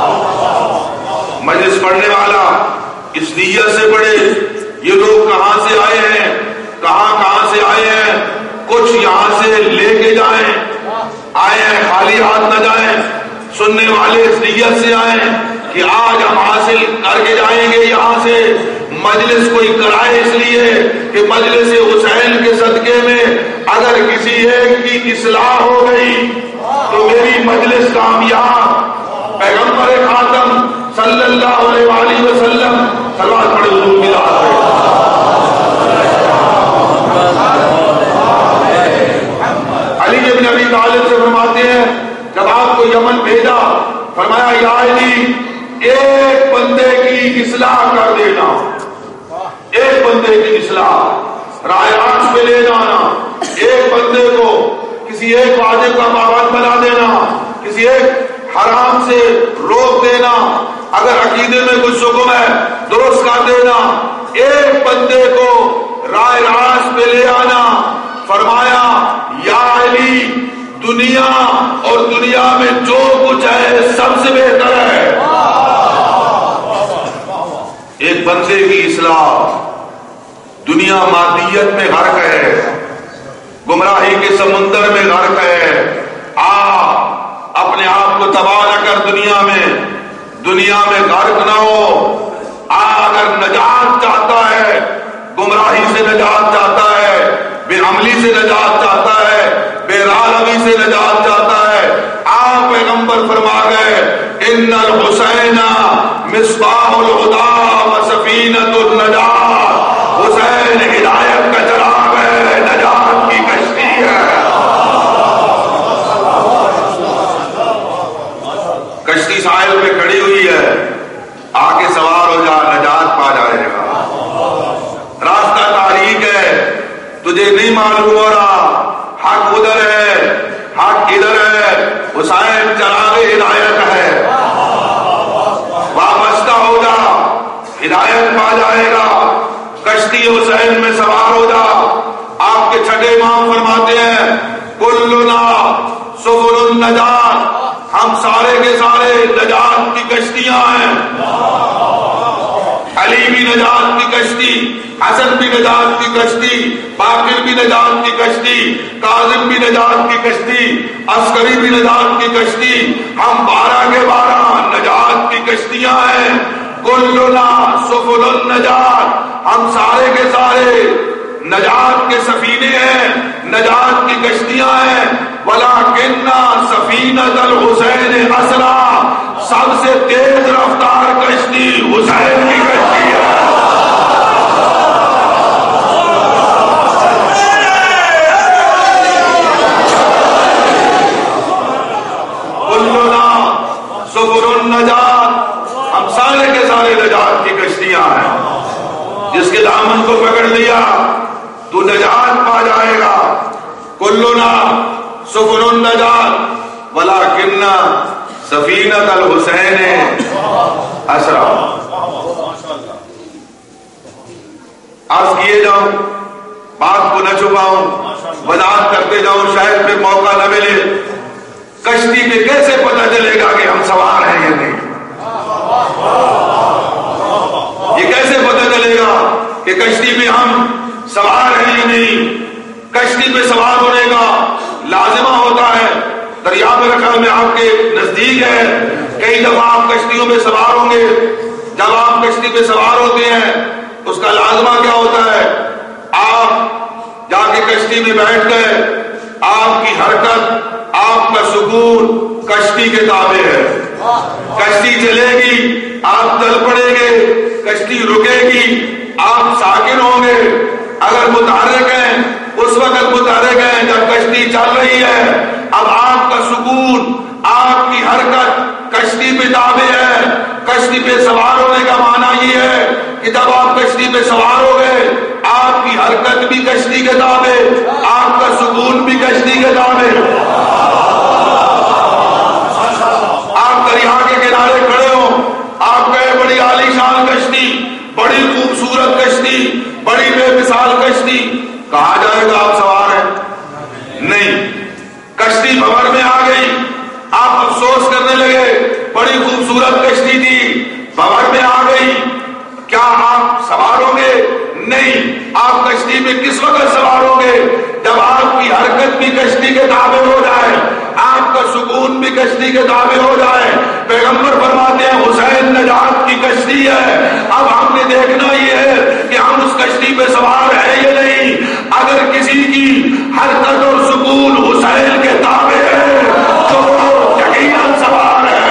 मजलिस पढ़ने वाला इस नीयत से पढ़े ये लोग कहां से आए हैं, कहां कहां से आए हैं, कुछ यहां से लेके जाएं, आए हैं खाली हाथ न जाएं। सुनने वाले इस नीयत से आए कि आज हम हासिल करके जाएंगे यहां से। मजलिस कोई कराए इसलिए कि मजलिस हुसैन के सदके में अगर किसी एक की इस्लाह हो गई तो मेरी मजलिस कामयाब। पैगंबर खातम सल्लल्लाहु अलैहि वसल्लम सलवात पढ़े हुजूर की राह पे। अली इब्न अबी तालिब से फरमाते हैं जब आपको यमन भेजा, फरमाया या अली एक बंदे की इस्लाह कर देना, एक बंदे की इस्लाह राय राज पे ले जाना, एक बंदे को किसी एक वाजिब का पाबंद बना देना, किसी एक हराम से रोक देना, अगर अकीदे में कुछ हुक्म है दुरुस्त कर देना, एक बंदे को राय राज पे ले आना। फरमाया या अली दुनिया और दुनिया में जो कुछ है सबसे बेहतर है एक बंदे की इस्लाह। दुनिया मादियत में गर्क है, गुमराही के समुंदर में गर्क है। आ अपने आप को तबाह न कर, दुनिया में दुनिया में गर्क न हो। आ अगर नजात चाहता है, गुमराही से नजात चाहता है, बेअमली से नजात चाहता है, बेरालवी से नजात चाहता है, आप पैगंबर फरमा गए इन्नल हुसैना मिस्बाहुल हुदा व सफीनतुन नजात। हुसैन हिदायत का चराग है, नजात की कश्ती है। कश्ती साहिल पे खड़ी हुई है, आके सवार हो जा, नजात पा जाएगा। रास्ता तारीक है, तुझे नहीं मालूम हो रहा हक उधर है, हक इधर है। हुसैन चरागे हिदायत है, वाबस्ता हो जा, ہدایت پا جائے گا. کشتی حسین میں سوار ہو جا. آپ کے چھٹے امام فرماتے ہیں کلنا سبل النجات، ہم سارے کے سارے نجات کی کشتیاں ہیں. علی بھی نجات کی کشتی، حسن بھی نجات کی کشتی، باقر بھی نجات کی کشتی، کاظم بھی نجات کی کشتی، عسکری بھی نجات کی کشتی. ہم بارہ کے بارہ نجات کی کشتیاں ہیں. کلنا سبل النجات، ہم سارے کے سارے نجات کے سفینے ہیں، نجات کی کشتیاں ہیں. ولیکن سفینۃ الحسین اسرا، سب سے تیز رفتار کشتی حسین کی کشتی ہے. کلنا سبل النجات، ہم سارے کے سارے نجات کی کشتیاں ہیں. جس کے دامن کو پکڑ لیا تو نجات پا جائے گا. کلنا سبل النجات ولکن سفینۃ الحسین اسرا. عرض کیے جاؤں، بات کو نہ چھپاؤں، وضاحت کرتے جاؤں، شاید پہ موقع نہ ملے. کشتی پہ کیسے پتہ چلے گا کہ ہم سوار ہیں یا نہیں؟ یہ کیسے پتہ چلے گا کہ کشتی پہ ہم سوار ہیں یا نہیں؟ کشتی پہ سوار ہونے کا لازمہ ہوتا ہے. دریا میرے خیال میں آپ کے نزدیک ہے. کئی دفعہ آپ کشتیوں میں سوار ہوں گے. جب آپ کشتی پہ سوار ہوتے ہیں اس کا لازمہ کیا ہوتا ہے؟ آپ جا کے کشتی میں بیٹھ گئے، آپ کی حرکت، آپ کا سکون کشتی کے تابع ہے. کشتی چلے گی آپ چل پڑیں گے، کشتی رکے گی آپ ساکن ہوں گے. اگر متحرک ہیں اس وقت متحرک ہیں جب کشتی چل رہی ہے. اب آپ کا سکون، آپ کی حرکت کشتی پہ تابع ہے. کشتی پہ سوار ہونے کا معنی یہ ہے کہ جب آپ کشتی پہ سوار ہو گئے آپ کی حرکت بھی کشتی کے تابع، آپ کا سکون بھی کشتی کے تابع. آپ دریا کے کنارے کھڑے ہو، آپ کہے بڑی عالی شان کشتی، بڑی خوبصورت کشتی، بڑی بے مثال کشتی، کہا جائے گا آپ سوار ہیں؟ نہیں. کشتی بھور میں آ گئی، آپ افسوس کرنے لگے بڑی خوبصورت کشتی تھی، بھور میں آ گئی، کیا آپ سوار ہوں گے؟ نہیں. آپ کشتی میں کس وقت سوار ہوں گے؟ جب آپ کی حرکت بھی کشتی کے تابع ہو جائے، آپ کا سکون بھی کشتی کے تابع ہو جائے. پیغمبر فرماتے ہیں حسین نجات کی کشتی ہے. اب ہم نے دیکھنا یہ ہے کہ ہم اس کشتی پہ سوار ہیں یا نہیں. اگر کسی کی حرکت اور سکون حسین کے تابع ہے تو وہ یقیناً سوار ہے.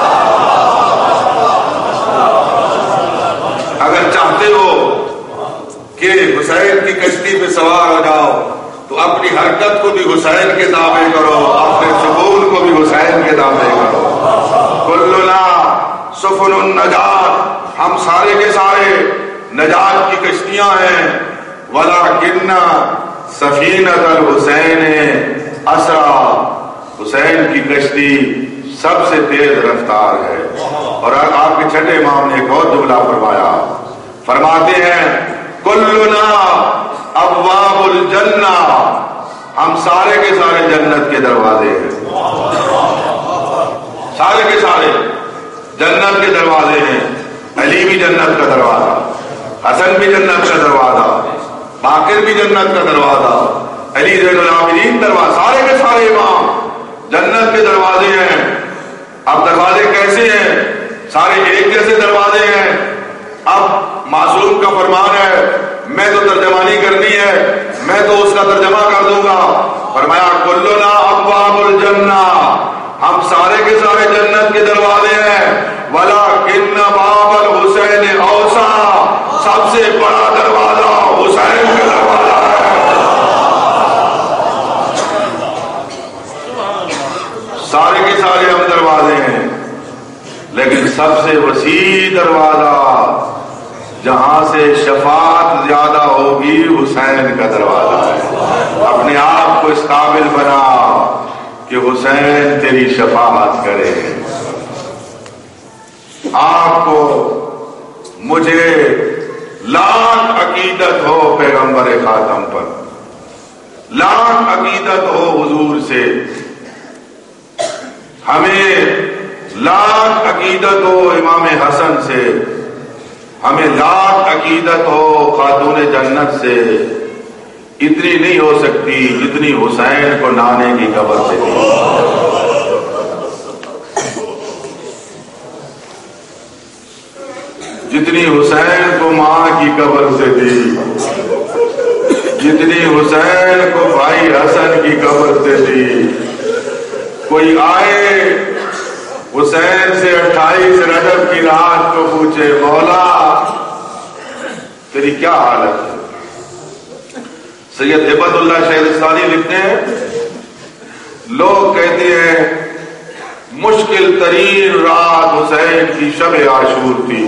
اگر چاہتے ہو کہ حسین کی کشتی پہ سوار ہو جاؤ تو اپنی حرکت کو بھی حسین کے تابع کرو، اپنے سکون کو بھی حسین کے تابع کرو. کلنا سفن النجات، ہم سارے کے سارے نجات کی کشتیاں ہیں. ولیکن سفینۃ الحسین اسرا، حسین کی کشتی سب سے تیز رفتار ہے. اور آپ کے چھٹے امام نے ایک اور جملہ فرمایا، فرماتے ہیں کلنا ابواب الجنہ، ہم سارے کے سارے جنت کے دروازے ہیں. سارے کے سارے جنت کے دروازے ہیں. علی بھی جنت کا دروازہ، حسن بھی جنت کا دروازہ، باقر بھی جنت کا دروازہ، علی زین العابدین دروازہ، سارے کے سارے امام جنت کے دروازے ہیں. اب دروازے کیسے ہیں؟ سارے ایک جیسے دروازے ہیں. اب معصوم کا فرمان ہے، میں تو ترجمانی کرنی ہے، میں تو اس کا ترجمہ کر دوں گا. فرمایا کلنا ابواب الجنہ، ہم سارے کے سارے جنت کے دروازے ہیں. ولیکن باب الحسین اوسع، سب سے بڑا دروازہ حسین کا دروازہ ہے. سارے کے سارے ہم دروازے ہیں، لیکن سب سے وسیع دروازہ جہاں سے شفاعت زیادہ ہوگی حسین کا دروازہ ہے. اپنے آپ کو اس قابل بنا کہ حسین تیری شفاعت کرے. آپ کو مجھے لاکھ عقیدت ہو پیغمبر خاتم پر، لاکھ عقیدت ہو حضور سے، ہمیں لاکھ عقیدت ہو امام حسن سے، ہمیں لاکھ عقیدت ہو خاتون جنت سے، اتنی نہیں ہو سکتی جتنی حسین کو نانے کی قبر سے تھی۔ جتنی حسین کو ماں کی قبر سے تھی، جتنی حسین کو بھائی حسن کی قبر سے تھی۔ کوئی آئے حسین سے اٹھائیس رجب کی رات کو پوچھے مولا تیری کیا حالت ہے؟ سید ہبت اللہ شہرستانی لکھتے ہیں لوگ کہتے ہیں مشکل ترین رات حسین کی شب عاشور تھی،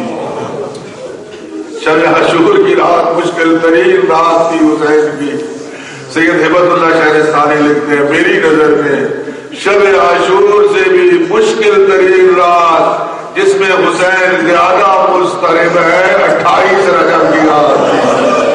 شب عاشور کی رات مشکل ترین رات تھی حسین کی۔ سید ہبت اللہ شہرستانی لکھتے ہیں میری نظر میں شب عاشور سے بھی مشکل ترین رات جس میں حسین زیادہ مضطرب ہے اٹھائیس رجب کی رات تھی۔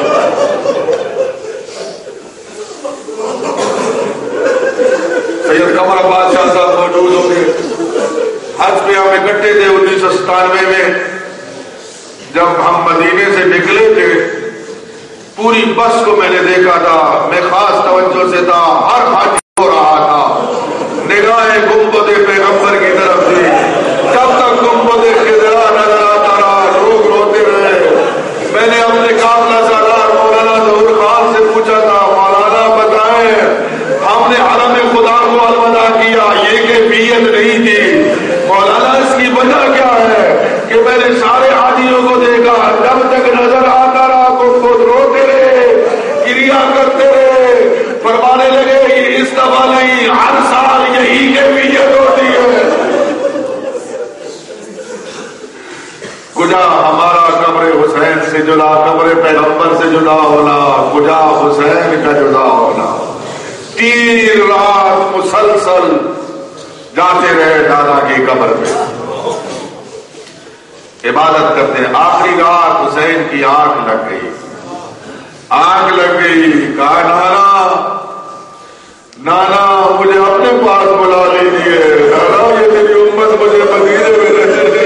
سید قمر عباس شاہ صاحب موجود ہوں گے، حج پہ ہم اکٹھے تھے انیس سو ستانوے میں، جب ہم مدینے سے نکلے تھے پوری بس کو میں نے دیکھا تھا، میں خاص توجہ سے تھا، ہر حاجی ہو رہا تھا، نگاہیں گنبد پیغمبر کی طرف تھی، جب تک گنبد خضرا نظر آتا رہا لوگ روتے رہے۔ میں نے اپنے قافلہ سالار مولانا ظہور خان سے پوچھا تھا مولانا بتائیں ہم نے حرم خدا کو الوداع کیا، یہ کیفیت نہیں تھی، مولانا اس کی وجہ کیا ہے کہ میں نے سارے حاجیوں کو دیکھا جب تک نظر آتا رہا کو خود روتے رہے، گریا کرتے رہے، فرمانے لگے اس دفعہ نہیں ہر سال یہی کیفیت ہوتی ہے۔ کجا ہمارا قبر حسین سے جدا، قبر پیغمبر سے جدا ہونا، کجا حسین کا جدا ہونا۔ تین رات مسلسل جاتے رہے دادا کی قبر پہ، عبادت کرتے ہیں۔ آخری رات حسین کی آنکھ لگ گئی، آنکھ لگ گئی، کہا نانا نانا مجھے اپنے پاس بلا لیجیے، نانا یہ تیری امت مجھے مدینے میں رہنے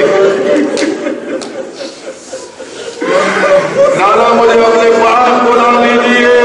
نانا مجھے اپنے پاس بلا لیجیے۔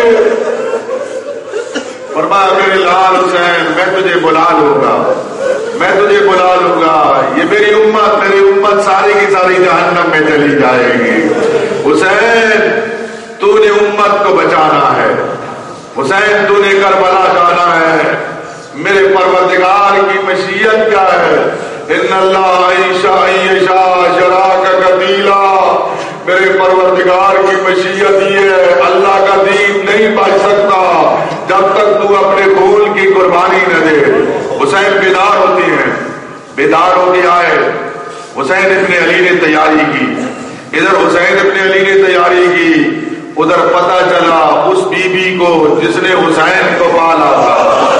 فرمایا میرے لال حسین میں تجھے بلا لوں گا، میں تجھے بلا لوں گا، یہ میری امت میری امت ساری کی ساری جہنم میں چلی جائے گی۔ حسین تو نے امت کو بچانا ہے، حسین تو نے کربلا جانا ہے، میرے پروردگار کی مشیت کیا ہے؟ ان اللہ عیشا عیشا شراک قتیلا، میرے پروردگار کی مشیت یہ ہے اللہ کا دین نہیں بچ سکتا جب تک تو اپنے خون کی قربانی نہ دے۔ حسین بیدار ہوتے ہیں، بیدار ہو کے آئے، حسین ابن علی نے تیاری کی، ادھر حسین ابن علی نے تیاری کی، ادھر پتہ چلا اس بی بی کو جس نے حسین کو پالا تھا،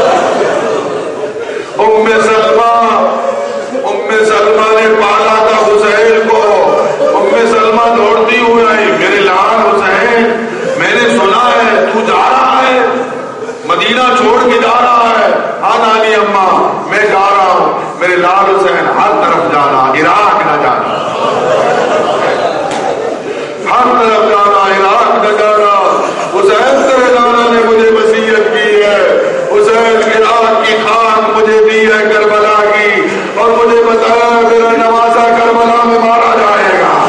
ام سلمہ ام سلمہ نے پالا تھا حسین کو۔ ام سلمہ دوڑتی ہوئی آئی، میرے لال حسین میں نے سنا ہے تو جا رہا ہے، مدینہ چھوڑ کے جا رہا ہے۔ ہاں نانی اماں میں جا رہا ہوں۔ میرے لال حسین ہر طرف جانا، عراق نہ جانا، ہر طرف جانا، عراق نہ جانا۔ حسین تیرے نانا نے مجھے وصیت کی ہے، حسین عراق کی خاک مجھے دی ہے کربلا کی، اور مجھے بتایا میرا نوازا کربلا میں مارا جائے گا۔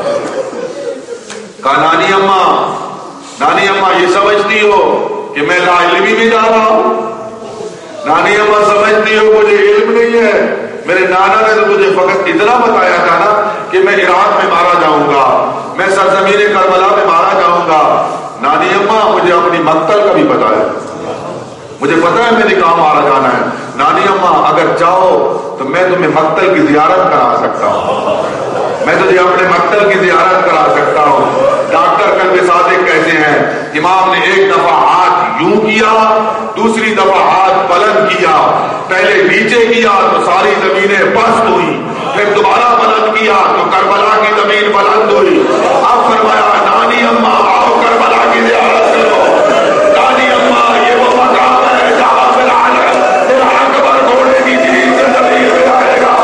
کہا نانی اماں نانی اماں یہ سمجھتی ہو کہ میں لا علمی میں جا رہا ہوں؟ نانی اماں سمجھتی ہو مجھے علم نہیں ہے؟ میرے نانا نے تو مجھے فقط اتنا بتایا تھا نا کہ میں عراق میں مارا جاؤں گا، میں سرزمین کربلا میں مارا جاؤں گا۔ نانی اماں مجھے اپنی مقتل کا بھی پتا ہے، مجھے پتا ہے میرے کہاں مارا جانا ہے۔ نانی اماں اگر چاہو تو میں تمہیں مقتل کی زیارت کرا سکتا ہوں، میں تجھے اپنے مقتل کی زیارت کرا سکتا ہوں۔ ڈاکٹر قلب صادق کہتے ہیں امام نے ایک دفعہ ہاتھ یوں کیا، دوسری دفعہ ہاتھ بلند کیا، پہلے نیچے کیا تو ساری زمینیں پست ہوئی، پھر دوبارہ بلند کیا تو کربلا کی زمین بلند ہوئی۔ اب فرمایا نانی اماں آؤ کربلا کی زیارت کرو، نانی اماں یہ وہ مقام ہے جہاں فی الحال تیرا اکبر گھوڑے کی جیت سے زمین پہ آئے گا۔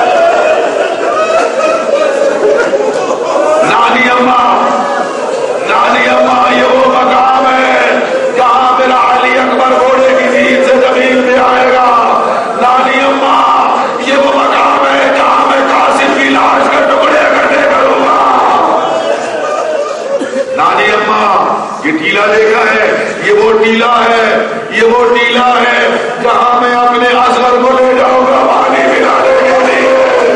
نانی اماں نانی اماں یہ وہ مقام ہے جہاں میرا علی اکبر گھوڑے کی جیت سے زمین پہ آئے گا۔ نانی اماں یہ وہ مقام ہے جہاں میں قاسم کی لاش کا ٹکڑے اکٹھے کروں گا۔ نانی اماں یہ ٹیلا دیکھا ہے، یہ وہ ٹیلا ہے، یہ وہ ٹیلا ہے جہاں میں اپنے اصغر کو لے جاؤں گا پانی پلانے کے لیے۔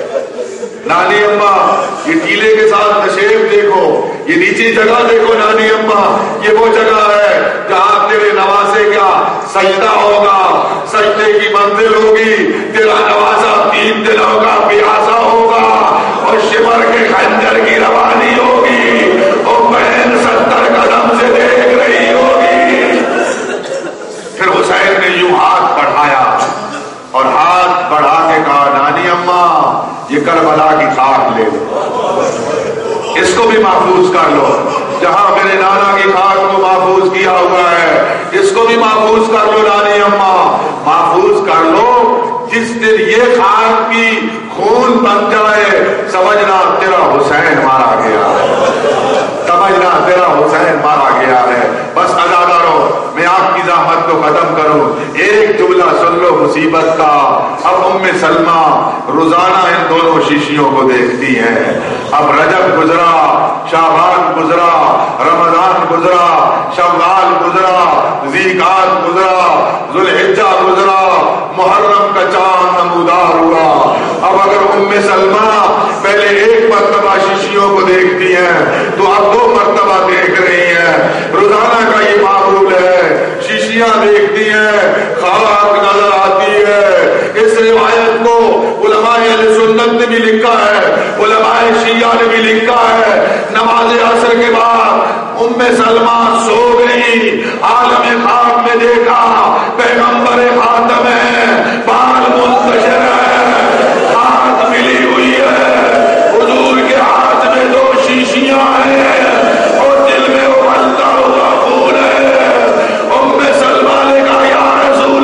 نانی اماں یہ ٹیلے کے ساتھ نشیب دیکھو، یہ نیچے جگہ دیکھو نانی اماں، یہ وہ جگہ ہے جہاں تیرے نواسے کا سجدہ ہوگا، سجدے کی منزل ہوگی، تیرا نوازا تین دنوں کا پیاسا ہوگا اور شمر کے خنجر کی روانی ہوگی، اور بہن ستر قدم سے دیکھ رہی ہوگی۔ پھر حسین نے یوں ہاتھ بڑھایا اور ہاتھ بڑھا کے کہا نانی اماں یہ کربلا کی خاک لے لو، اس کو بھی محفوظ کر لو، جہاں میرے نانا کی خاک کو محفوظ کیا ہوا ہے اس کو بھی محفوظ کر لو نانی اماں، محفوظ کر لو۔ جس دن یہ خاک کی خون بن جائے سمجھنا تیرا حسین مارا گیا ہے، سمجھنا تیرا حسین مارا گیا ہے۔ بس ادادارو میں آپ کی زحمت کو ختم کروں، ایک جملہ سن لو مصیبت کا۔ اب ام سلمہ روزانہ ان دونوں شیشیوں کو دیکھتی ہیں۔ اب رجب گزرا، شعبان گزرا، رمضان گزرا، شوال گزرا، ذیقعد گزرا، ذوالحجہ گزرا، محرم کا چاند نمودار ہوا۔ اب اگر ام سلمہ پہلے ایک مرتبہ شیشیوں کو دیکھتی ہیں تو اب دو مرتبہ دیکھ رہی ہیں۔ روزانہ کا یہ معمول ہے، شیشیاں دیکھتی ہیں، خاک نظر آتی ہے۔ اس روایت کو علماء اہل سنت نے بھی لکھا ہے، علماء شیعہ نے بھی لکھا ہے۔ نماز عصر کے بعد ام سلمہ سو گئی، عالم خواب میں دیکھا پیغمبر خاتم ہے، بال منتشر ہے، ہاتھ ملی ہوئی ہے، حضور کے ہاتھ میں دو شیشیاں ہیں اور دل میں ابلتا ہوا خون ہے۔ ام سلمہ نے کہا یا رسول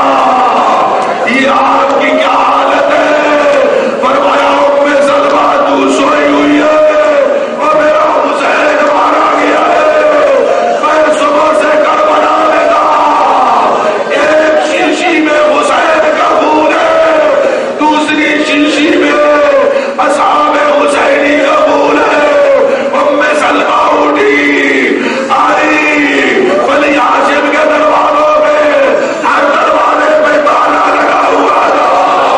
اللہ یہ آپ کی کیا حالت ہے؟ فرمایا ام سلمہ تو سوئی ہوئی ہے اور میرا حسین مارا گیا ہے، میں صبح سے کربلا میں تھا، ایک شیشی میں حسین کا خون ہے، دوسری شیشی میں اصحاب حسینی کا خون ہے۔ ام سلمہ اٹھی آئی، بنی ہاشم کے دروازوں میں ہر دروازے پہ تالا لگا ہوا تھا۔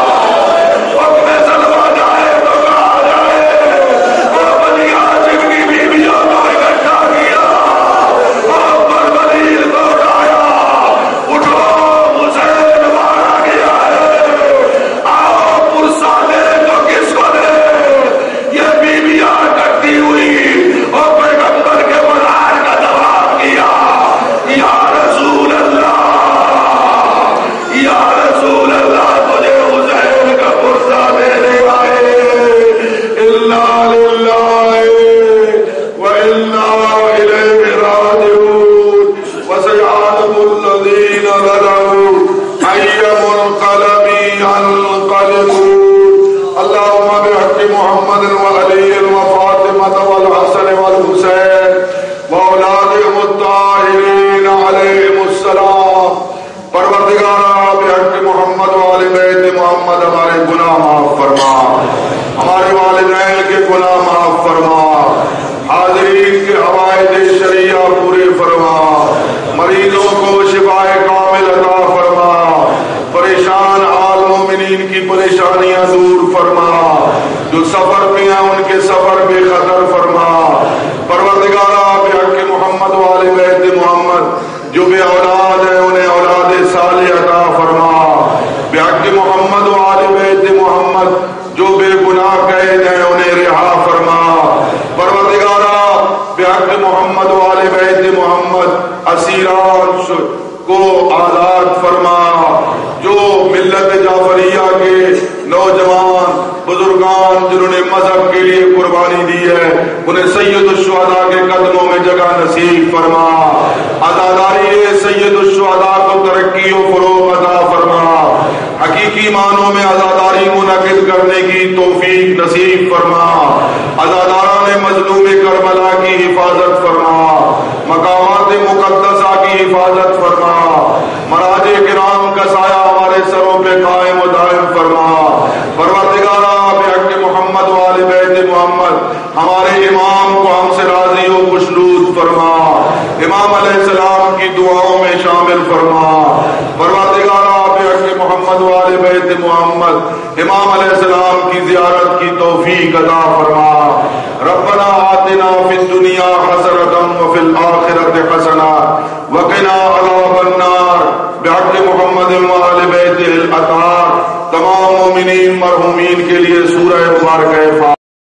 ام سلمہ جائے تو کہا جائے، اور بنی ہاشم کی بیویوں کو اکٹھا کیا اور بربریل کو اٹھایا، اٹھو حسین مارا گیا ہے، آؤ پرسا دے تو کس کو دے۔ یہ بیویاں اکٹھی ہوئی اور پیغمبر کے مزار کا طواف کیا۔ یا رسول اللہ، یا رسول اللہ تجھے حسین کا پرسا دینے آئے، انا للہ وانا الیہ راجعون، وسيعلم الذين ظلموا أي منقلب ينقلبون۔ اللهم بحق محمد وعلي وفاطمة والحسن والحسين وأولادهم الطاهرين عليهم السلام۔ پروردگارا بحق محمد وعلى بیت محمد ہمارے گناہ معاف فرما، ہمارے والدین کے گناہ معاف فرما، حاضرین کے حوائج شریعہ پورے فرما، مریضوں کو شفائے کامل عطا فرما، پریشان حال مومنین کی پریشانیاں دور فرما، جو سفر پہ ہیں ان کے سفر بے خطر فرما۔ پروردگارا بحق محمد والے بیت محمد جو بے اولاد ہیں انہیں اولاد صالح عطا فرما، بحق محمد والے بیت محمد جو بے گناہ قید ہیں انہیں رہا فرما۔ پروردگارا بحق محمد والے بیت محمد اسیران کو آزاد فرما، جو ملت جعفریہ کے نوجوان بزرگان جنہوں نے مذہب کے لیے قربانی دی ہے انہیں سید الشہداء کے قدموں میں جگہ نصیب فرما، عزاداری سید الشہداء کو ترقی و فروغ عطا فرما، حقیقی معنوں میں عزاداری منعقد کرنے کی توفیق نصیب فرما، عزاداران مظلوم کربلا کی حفاظت فرما، مقامات مقدسہ کی حفاظت فرما، مراج کرام کا سایہ ہمارے سروں پہ قائم و دائم فرما، پروردگارا بحق محمد و آل بیت محمد ہمارے امام کو ہم سے راضی و خوشنود فرما، امام علیہ السلام کی دعاؤں میں شامل فرما، پروردگارا بحق محمد و آل بیت محمد امام علیہ السلام کی زیارت کی توفیق عطا فرما، ربنا آتنا فی الدنیا حسنۃ وفی الآخرۃ حسنۃ وقنا عذاب النار بحق محمد و آل بیتہ الاطہار۔ تمام مومنین مرحومین کے لیے سورہ مبارکہ